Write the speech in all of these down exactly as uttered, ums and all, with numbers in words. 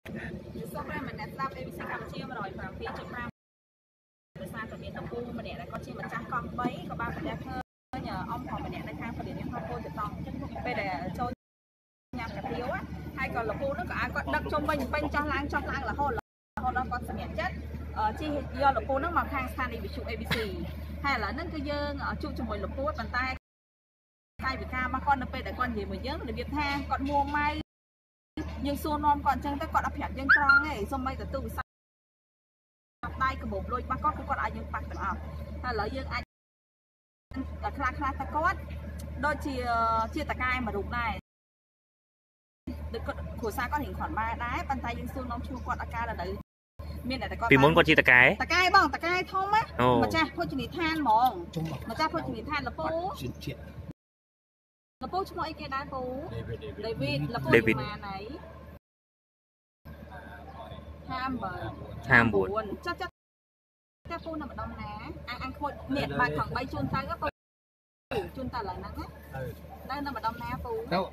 số ra mình đặt ra em sẽ làm chia mà rồi vào phía trong ra để xa từ miền Tây Phu mà để lại con chia mà trang con bấy có ba phần đẹp hơn nhờ ông họ mà để lại khang phần điểm không cô thì tòng bây để cho nhà cả thiếu á hay còn là cô nó có ai có đập trong mình bên trong lang trong lang là hôn là hôn nó có sự nhận chất chi do là cô nó mà khang san đi bị chụp a bê xê hay là nó cứ dương ở chụp cho mình là cô bàn tay tay bị ca mà con nó về để con gì mới nhớ để biết tha con mua may nhưng xua non còn chân tới con đã phèn dân con ấy xong bây giờ từ sau tay cái bộ đôi ba con cái con ai dân bạc được không hay là dân ai cả khla khla ta có đôi chia chia tà cai mà đục này được của xa có hình khoản ba đá bàn tay dân xua non chua con ca là đấy miền này vì muốn con chia tà cai tà cai bằng tà cai thông á mà cha thôi chỉ than mòn mà cha thôi chỉ than là phố là phố chúng mọi cái đá phố David là phố mà này ham bờ ham buồn chắc chắc cái phố nằm ở đông ná ăn ăn khôi miệt bài thằng bay chun tay các phố chun tay lại nắng á đây nằm ở đông ná phố đâu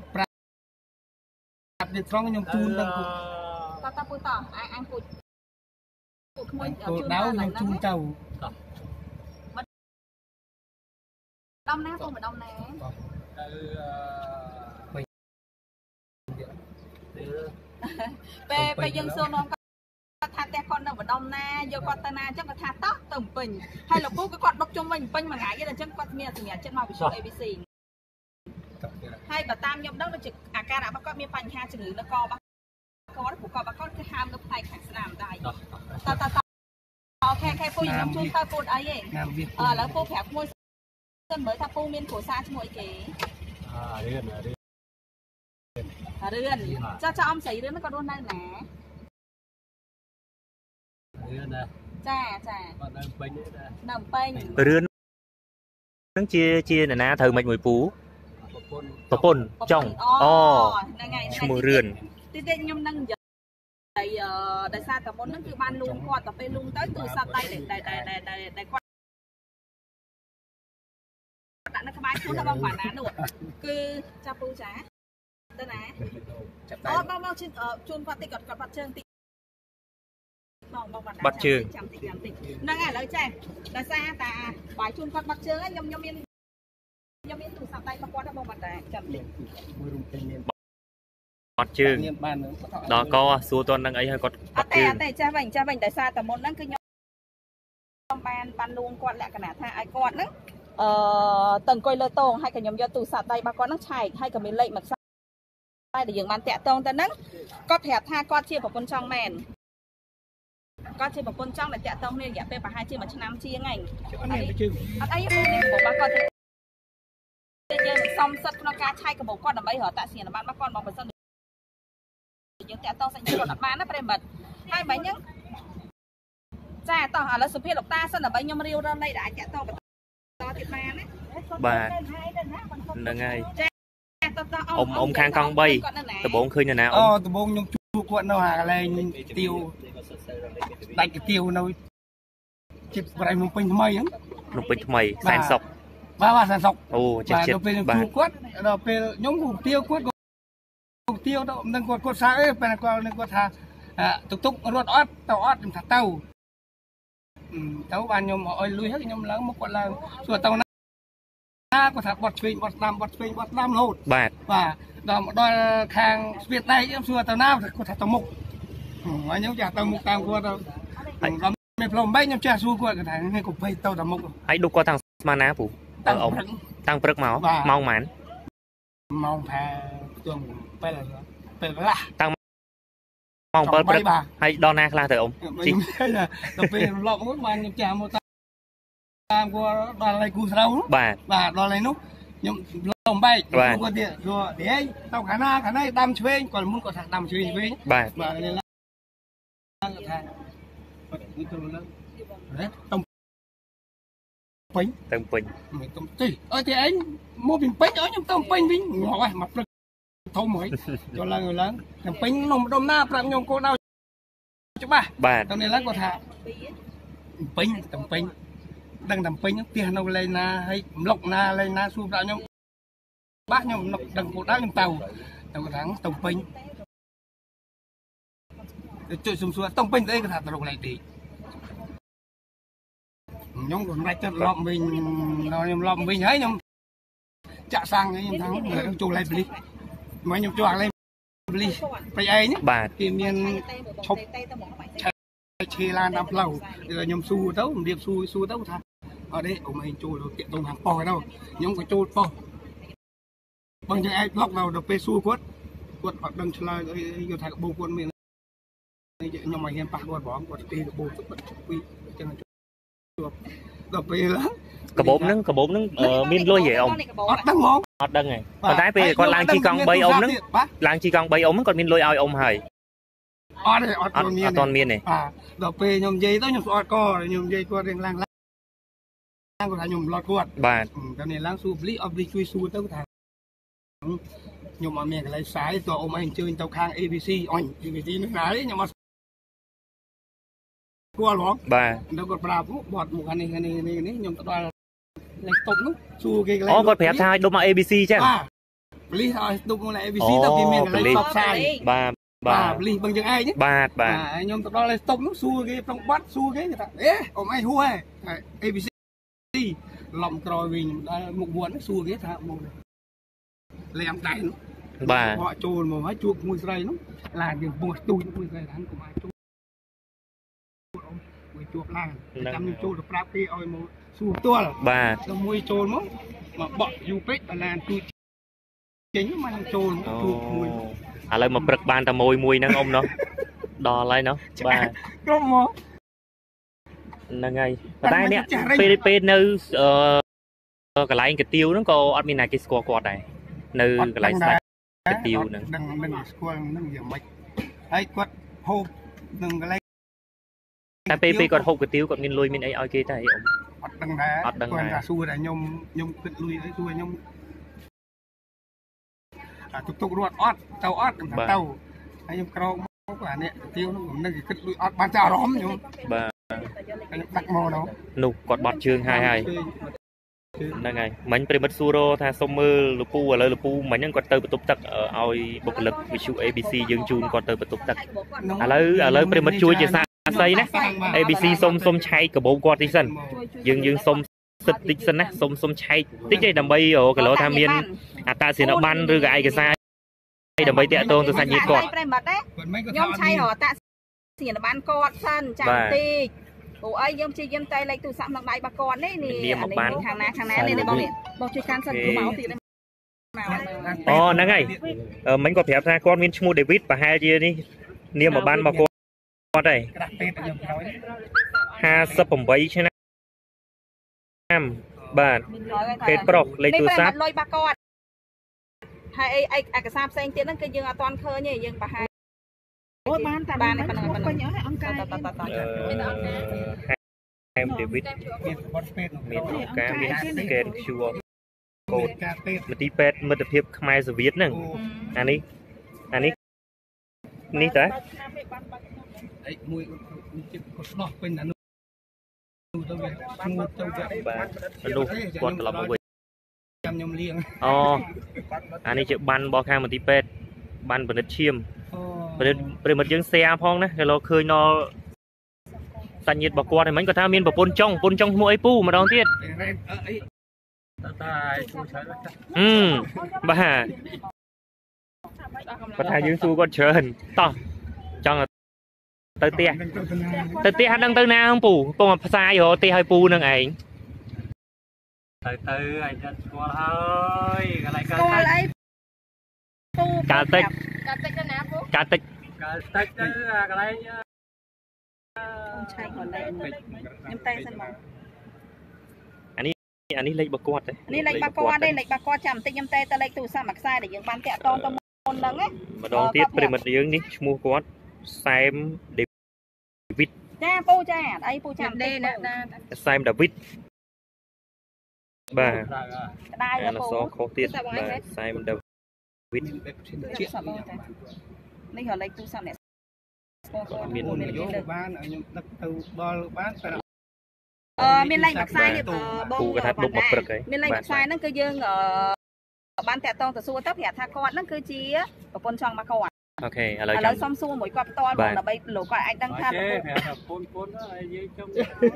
để phong nhung chun đang ta ta phố tỏ ăn ăn cột cột đáo nhung chun tàu đông ná phố ở đông ná về về dân xưa nó tha te con đâu ở đông na vô con ta na chắc là tha tóc tầm bình hay là cô cái con đọc trong mình pin mà ngại cái là chắc con mía thì nhà chân màu bị sụp a bê xê hay bà tam nhom đó nó trực à ca đã bắt con mía panh ha chừng nó co bắt có của con bắt con cái ham nó tay khẳng làm đại ta ta ta ok ok cô nhìn năm chung ta cô ấy ờ là cô phép mua sân mới ta cô miên của xa cho mọi cái à điên à điên à điên cho cho ông xí đến nó có đôn đây nè cha cha nằm pênh rươn nó chia chia là na thờ mạch mùi pú và pôn trong o mùi rươn tên tên nhom nâng giờ đây đại sa tập môn nó cứ ban luôn qua tập bên luôn tới từ sau tay để để để để để để qua đã nó các bạn xuống là bông quả ná được cứ cha phu chá tên ná ờ bao bao trên ở chôn qua tị cọt cọt mặt trơn tị bắt trường năng à lời trẻ là xa ta bài chun con bắt trường ấy nhom nhom miên nhom miên từ sau tay qua qua bông mặt đá chậm bắt trường đó co xua toàn năng ấy hay còn bắt trường tại cha vành cha vành tại sao tầm môn năng cứ nhom ban ban luôn con lại cả nã tha ai con đó tầng coi lơ tông hay cả nhom do từ sau tay ba con nó chảy hay cả mình lệnh mặt sai để dừng bàn tẹt tông ta nắng có thẻ tha con chia vào con trong mền con chơi một con trong là chợ tông nên dạ pe và hai chia mà cho năm chia ngành ở đây bộ ba con thì xong sắt nó cá chay của bộ con là mấy hở tạ xỉn là bạn ba con bằng một sân những chợ tông sẽ như còn đặt bán nó phải mật hai mấy nhá cha tao hả là sụp hết lộc ta sân là bấy nhom riêu ra đây đã chợ tông to thịt ma đấy bà là ngay ông ông khang con bay từ bốn khơi nhà nào từ bốn nhung quận đâu hà lên tiêu đánh cái tiêu đâu chụp vào một pin mây á một pin mây sàn sọc ba ba sàn sọc ồ chết chết ba quất rồi pe nhóm cục tiêu quất cục tiêu đâu đang quất quất sáng ấy pe qua nên quất thà tục tục ruột ót tàu ót thà tàu tàu ban nhóm ơi lui hết nhóm lớn một quất là rồi tàu na quất thà bọt phình bọt làm bọt phình bọt làm lột bạc và đó một đôi khang Việt đây em xưa tàu nào thì quất thà tàu mục anh nhóm trả tàu mục tam quất đâu mẹ plom bay nhom cha su quật cái thằng này cũng phải tàu tàu mục hãy đúc qua thằng mana phụ tăng ống tăng bớt máu mong mắn mong thà tuồng phải là phải là tăng mong bớt bớt hãy đo na là thử ông chính là tập về lọ muốn mang nhom cha một tam qua đoàn này cù sâu bà bà đoàn này nút nhom plom bay qua địa rồi để tàu khả na khả này đâm chơi còn muốn còn thằng đâm chơi với bà bà này là tông pin tông pin tông tì ơi thì anh mua bình pin ở trong tông pin vinh ngồi mặt lực thâu mới cho là người lớn thằng pin nồng đông na làm nhom cô đau chứ ba bà tông này lớn có thà pin tông pin đang làm pin tiền đâu lên na hay lộc na lên na xu ra nhom bác nhom lộc đằng cổ đá nhom tàu tàu thằng tông pin ជួយសុំសួរต้องពេញអីគេថាទៅរកលេខទីខ្ញុំក៏មិនអាចទៅឡប់វិញខ្ញុំឡប់វិញហើយខ្ញុំចាក់សាំងខ្ញុំថាចូលលេខប៉លីសមកខ្ញុំចូលលេខប៉លីសប្រៃឯងបាទគេមានឈប់ឈេឡានដល់ផ្លូវខ្ញុំស៊ូទៅរៀបស៊ូស៊ូទៅថាអត់ទេអ៊ំឯងចូលទៅតាក់ទងខាងប៉ោះទៅខ្ញុំក៏ចូលប៉ោះបងចឹងឯងប្លុកដល់ពេលស៊ូគាត់គាត់អត់ដឹងឆ្លើយអីគាត់ថាកបោគាត់មានខ្ញុំមកហ៊ានប៉ះគាត់ហ្មងគាត់ទីកបោគាត់ពីចឹងជួបដល់ពេលឡើងកបោហ្នឹងកបោហ្នឹងមានលុយហ៎អ៊ំអត់ដឹងហ្មងអត់ដឹងហ៎ប៉ុន្តែពេលគាត់ឡើងជីកង់បីអ៊ំហ្នឹងឡើងជីកង់បីអ៊ំហ្នឹងគាត់មានលុយឲ្យអ៊ំហើយអត់ទេអត់ទាន់មានអត់ទាន់មានទេបាទដល់ពេលខ្ញុំនិយាយទៅខ្ញុំស្អត់កខ្ញុំនិយាយគាត់រៀងឡើងឡើងគាត់ថាខ្ញុំឡត់គាត់បាទតែនេះឡើងស៊ូបលីអត់បលីជួយស៊ូទៅថាខ្ញុំអត់មានកន្លែងផ្សាយតើអ៊ំឯងអញ្ជើញទៅខាង a ប៊ី ស៊ី អញ a ប៊ី ស៊ី នោះណាខ្ញុំអត់គួរហ្មងបាទដល់គាត់ប្រាប់បត់មកនេះនេះនេះនេះខ្ញុំទៅដល់លេខតុបនោះស៊ូគេកន្លែងអូគាត់ប្រាប់ថាឲ្យដុំមក a ប៊ី ស៊ី ចឹងបាទបលីឲ្យដុំមក a ប៊ី ស៊ី ទៅគេមានកន្លែងផ្សព្វផ្សាយបាទបាទបលីបឹងយើងឯងបាទបាទខ្ញុំទៅដល់លេខតុបនោះស៊ូគេប្រងបាត់ស៊ូគេថាអេអ៊ំឯងហួរហ៎ a ប៊ី ស៊ី ឡំក្រោយវិញដល់មុខវត្តស៊ូគេថាមកលេងតែនោះបាទបកចូលមកហើយជួបមួយស្រីនោះឡានយើងពោះទូចមួយស្រីហ្នឹងកុំអាចជួបមួយជួបឡានចាំខ្ញុំចូលទៅប្រាប់គេឲ្យមកសួរផ្ទាល់បាទដល់មួយចូលមកមកបក់យូពេកដល់ឡានទូចចេញមកខ្ញុំចូលជួបមួយឥឡូវមកព្រឹកបានតែមួយមួយហ្នឹងអ៊ំនោះដល់ហើយនោះបាទក្រុមមកហ្នឹងហើយប៉ុន្តែនេះពេលពេលនៅកន្លែងកាទៀវហ្នឹងក៏អត់មានអ្នកគេស្គាល់គាត់ដែរនៅកន្លែងស្ដាច់កាទៀវហ្នឹងដឹងដឹងស្គាល់ហ្នឹងយ៉ាងម៉េចហើយគាត់ហូបនឹងកន្លែងតែពេលពេលគាត់ហូបកាទៀវគាត់មានលុយមានអីឲ្យគេតែអ៊ំអត់ដឹងដែរអត់ដឹងដែរគាត់ថាសួរតែខ្ញុំខ្ញុំគិតលុយអីសួរខ្ញុំអាទុកទុករត់អត់ទៅអត់ខ្ញុំថាទៅហើយខ្ញុំក្រោកមកអានេះកាទៀវហ្នឹងខ្ញុំនឹកគិតលុយអត់បានតែអារម្មណ៍ខ្ញុំបាទខ្ញុំដាក់មកនោះនោះគាត់បាត់ជើងហើយហើយហ្នឹងហើយមិញប្រិមិត្តសួរថាសុំមើលលពូឥឡូវលពូមិញហ្នឹងគាត់ទៅបន្ទប់ទឹកឲ្យបុគ្គលិកវិទ្យុ a ប៊ី ស៊ី យើងជូនគាត់ទៅបន្ទប់ទឹកឥឡូវឥឡូវប្រិមិត្តជួយជាសាស្អីណា a ប៊ី ស៊ី សុំសុំឆែកកាបូបគាត់តិចសិនយើងយើងសុំសិតតិចសិនណាសុំសុំឆែកតិចទេដើម្បីគីឡូថាមានអត្តសញ្ញាណប័ណ្ណឬក៏ឯកសារដើម្បីតាក់ទងទៅសាច់ញាតិគាត់ប្រិមិត្តទេខ្ញុំឆែករកអត្តសញ្ញាណប័ណ្ណគាត់សិនចាំតិចអូអីយើងព្យាយាមតែលេខទូរស័ព្ទក្នុងដៃរបស់គាត់នេះនេះខាងណាខាងណានេះបងនេះបងជួយកាន់សិនមកទៀតអូហ្នឹងហើយមិញគាត់ប្រាប់ថាគាត់មានឈ្មោះ David ប្រហែលជានេះនាមប័ណ្ណរបស់គាត់គាត់ហើយហាសិបប្រាំបីឆ្នាំបាទពេទ្យប្រុសលេខទូរស័ព្ទលុយរបស់គាត់ហើយអីឯកសារផ្សេងទៀតហ្នឹងគឺយើងអត់ទាន់ឃើញទេយើងប្រហែលអូបានតែបានប៉ុណ្ណឹងប៉ុណ្ណឹងអង្គការមានអង្គការហែម David មានបទពេទ្យមានអង្គការមាន scan ឃ្យូ អារ កូដមន្ទីរពេទ្យមិត្តភាពខ្មែរសូវៀតហ្នឹងអានេះអានេះនេះតាអីមួយចិត្តគាត់ស្ដោះពេញអានោះទៅវាឈ្មោះទៅវាបាទនោះគាត់ត្រឡប់មកវិញចាំខ្ញុំលៀងអូអានេះជាបានរបស់ខាងមន្ទីរពេទ្យបានពិនិត្យឈាមប្រិមិត្តប្រិមិត្តយើង share ផងណាគេលោកឃើញដល់សាច់ញាតិរបស់គាត់ហ្នឹងមិញគាត់ថាមានប្រពន្ធចុងប្រពន្ធចុងឈ្មោះអីពូម្ដងទៀតអីតាឲ្យសួរច្រើនអឺបាទគាត់ថាយើងសួរគាត់ច្រើនតោះចង់ទៅផ្ទះទៅផ្ទះអត់ដឹងទៅណាហ្នឹងពូពងផ្សាយរកផ្ទះឲ្យពូនឹងឯងទៅទៅអញស្គាល់ហើយកន្លែងកើតស្គាល់អីពូកើតតិចកើតតិចទៅណាពូកើតតិចកើតតិចទៅកន្លែងឆែកគាត់លេខខ្ញុំតែសិនមកអានេះអានេះលេខរបស់គាត់ទេនេះលេខរបស់គាត់ទេលេខរបស់គាត់ចាំបន្តិចខ្ញុំតែទៅលេខទូរស័ព្ទមួយខ្សែដែលយើងបានតាក់ទងទៅមុនហ្នឹងណាម្ដងទៀតប្រិមិត្តយើងនេះឈ្មោះគាត់សែម David ចាពូចាអីពូចាំទេណាសែម David បាទក្តៅអានសខុសទៀតបាទសែម David នេះរលេខទូរស័ព្ទអ្នកមានមានយកបានខ្ញុំដឹកទៅដល់បានតែអឺមានលេខមួយខ្សែនេះបងពូគាត់ថាដុកមកព្រឹកហើយមានលេខមួយខ្សែហ្នឹងគឺយើងបានតាក់ទងទៅសួរទៅប្រាប់ថាគាត់ហ្នឹងគឺជាប្រពន្ធចង់មកគាត់អូខេឥឡូវឥឡូវសុំសួរមួយគាត់ផ្ទាល់បងដើម្បីលោកគាត់អាចដឹងថាចេះប្រាប់ថាពូនពូនហើយយើងចង់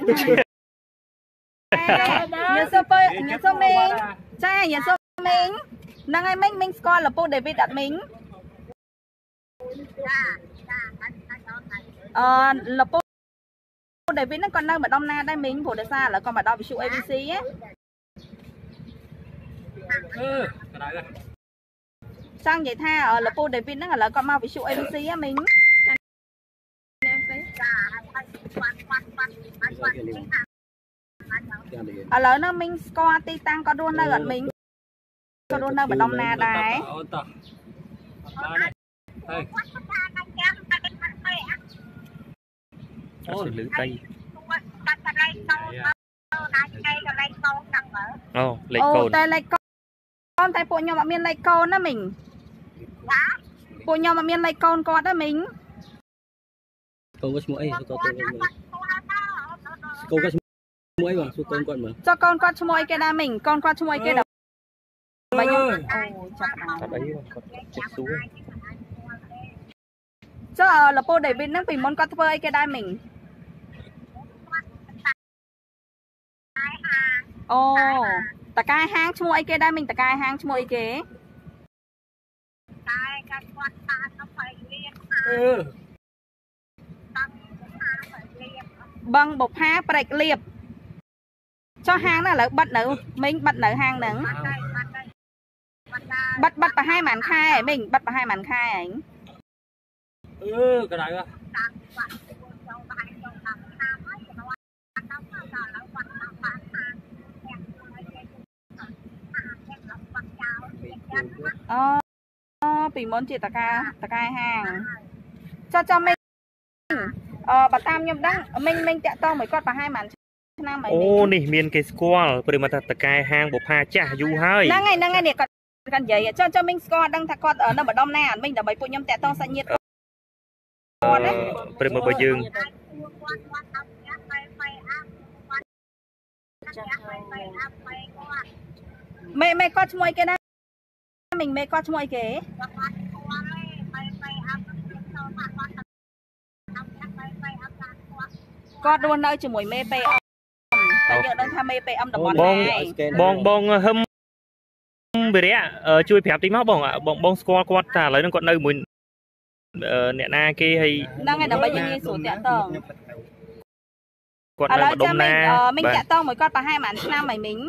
ញ៉ាំសុំបើញ៉ាំសុំមីងចាញ៉ាំសុំមីងហ្នឹងហើយមីងមីងស្គាល់លពូដេវីតអត់មីងអឺលពូដេវីតហ្នឹងគាត់នៅម្ដុំណាដែរមីងព្រោះដោយសារឥឡូវគាត់មកដល់វិទ្យុ A B C ហ៎អឺក្តៅចង់និយាយថាលពូដេវីតហ្នឹងឥឡូវគាត់មកវិទ្យុ A B C ហ៎មីងឥឡូវហ្នឹងមីងស្គាល់ទីតាំងគាត់រស់នៅអត់មីងគាត់រស់នៅម្ដុំណាដែរអូនតោះបានហើយអូលឺតៃអូលេខកូនតែលេខកូនតែពួកខ្ញុំអត់មានលេខកូនណាមីងពួកខ្ញុំអត់មានលេខកូនគាត់ណាមីងកូនគាត់ឈ្មោះអីគាត់ទៅមើលកូនគាត់ឈ្មោះអីបងសួរកូនគាត់មើលចុះកូនគាត់ឈ្មោះអីគេដែរមីងកូនគាត់ឈ្មោះអីគេដែរបើខ្ញុំអូចាប់ដល់អត់អីគាត់ចិត្តសួរចុះលពូដេវីតហ្នឹងពីមុនគាត់ធ្វើអីគេដែរមីងអូតកែហាងឈ្មោះអីគេដែរមីងតកែហាងឈ្មោះអីគេតែគាត់គាត់តាមទៅផ្លូវលៀបអឺបឹងបុផាព្រែកលៀបចុះហាងហ្នឹងឥឡូវបិទនៅមីងបិទនៅហាងហ្នឹងបិទបិទប្រហែលប៉ុន្មានខែមីងបិទប្រហែលប៉ុន្មានខែហ៎អឺក្តៅអូពីមុនជាតកាតកែហាងចុះចាំមីងអឺបើតាមខ្ញុំដឹងមីងមីងតាក់តងមួយគាត់ប្រហែលប៉ុន្មានឆ្នាំហើយអូនេះមានគេស្គាល់ព្រមថាតកែហាងបុផាចាស់យូរហើយហ្នឹងហើយហ្នឹងហើយនេះគាត់គាត់និយាយចុះចុះមីងស្គាល់ដឹងថាគាត់នៅម្ដុំណាអត់មីងដើម្បីពួកខ្ញុំតាក់តងសាច់ញាតិគាត់ណាព្រមបើយើងមេមេគាត់ឈ្មោះអីគេដែរមីងមេគាត់ឈ្មោះអីគេគាត់រស់នៅជាមួយមេពេអមតែយើងដឹងថាមេពេអមតំបន់ណាបងបងហឹមវិរៈជួយប្រាប់តិចមកបងបងបងស្គាល់គាត់ថាឥឡូវហ្នឹងគាត់នៅមួយអ្នកណាគេហើយហ្នឹងហើយដើម្បីយើងងាយស្រួលតាក់តងគាត់នៅម្ដុំណាមីងតាក់តងមួយគាត់ប្រហែលប៉ុន្មានឆ្នាំហើយមីង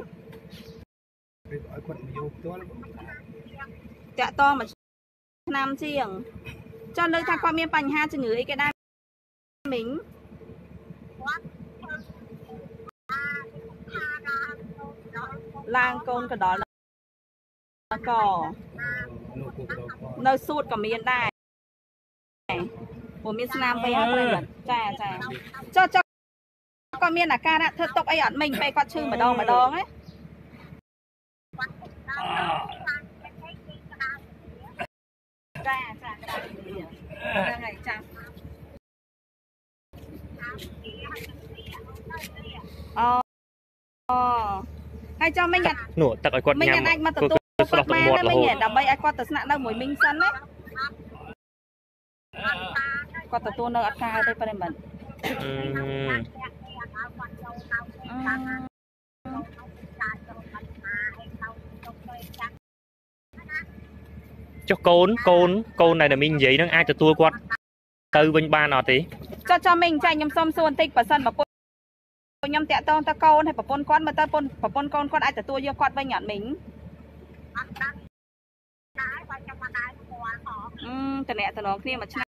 តាក់តងមួយឆ្នាំជាងចុះលើថាគាត់មានបញ្ហាជំងឺអីគេដែរមីងឡើងកូនកដល់ក៏នៅសួតក៏មានដែរព្រោះមានស្នាមពេកហើយចាចាចុះចុះគាត់មានអាការៈធ្វើទុកអីអត់មីងពេលគាត់ឈឺម្ដងម្ដងណាចាចាហ្នឹងហើយចាអូអូហើយចាំមីងនោះទឹកឲ្យគាត់ញ៉ាំមីងអាចមកទទួលគាត់បានណាមីងដើម្បីឲ្យគាត់ទៅស្នាក់នៅមួយមីងសិនណាគាត់ទទួលនៅអត់កើតទេប្រិមិត្តចុះកូនកូនកូនដែលមីងនិយាយហ្នឹងអាចទទួលគាត់ទៅវិញបានអត់ទេចុះចាំមីងចាខ្ញុំសុំសួរបន្តិចបើសិនប្រពន្ធខ្ញុំតាក់តងតកូនហើយប្រពន្ធគាត់មើលទៅប្រពន្ធកូនគាត់អាចទទួលយកគាត់វិញអត់មីងអឺតំណែងតំណងគ្នាមួយឆ្នាំ